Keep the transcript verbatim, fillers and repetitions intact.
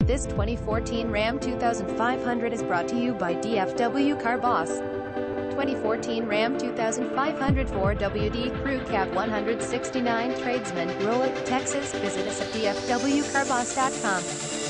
This twenty fourteen Ram twenty-five hundred is brought to you by D F W Car Boss. twenty fourteen Ram twenty-five hundred four W D Crew Cab one sixty-nine Tradesman, ROWLETT, Texas. Visit us at D F W car boss dot com.